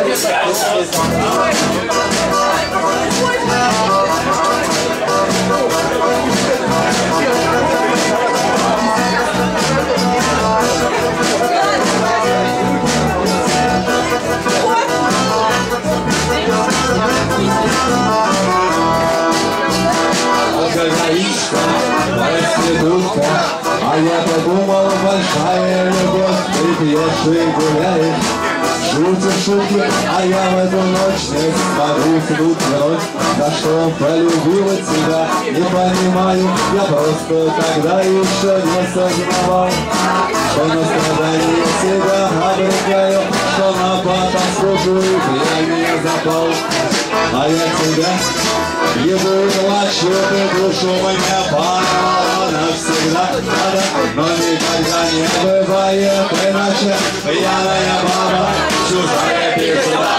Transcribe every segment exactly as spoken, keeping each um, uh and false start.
А я подумал, большая любовь, ты пьешь и гуляешь, шутишь шутки, а я в эту ночь не смогу снуть вновь. За что полюбила тебя, не понимаю, я просто тогда еще не сознавал, что на страдания себя обрекаю, что на потом служу, я не запал. А я тебя ебу, плачу, ты душу мне порвала навсегда, но никогда не бывает иначе. Пьяная баба, чужая пизда.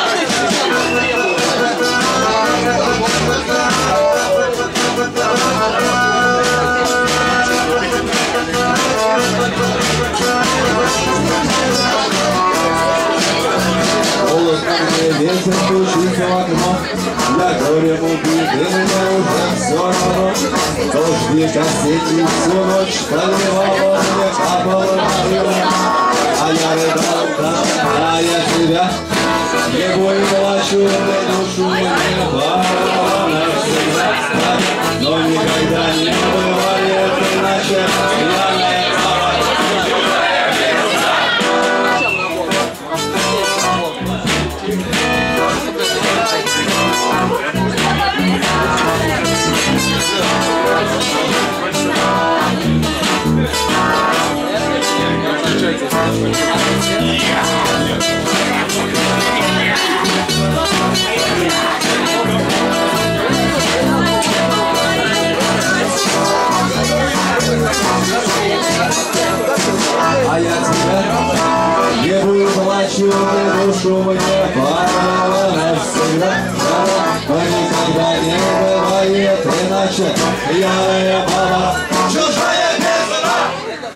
Ветер стучится в окно, я горем убит, и мне уже все равно. Дождик осенний всю ночь поливал, мне капало на, а я рыдал там, а я тебя ебу и плачу, ты душу мне порвала навсегда, но никогда не бывает иначе. Пьяная баба. А я тебя ебу и плачу, ты душу мне порвала навсегда, но никогда не бывает иначе. Пьяная баба, чужая.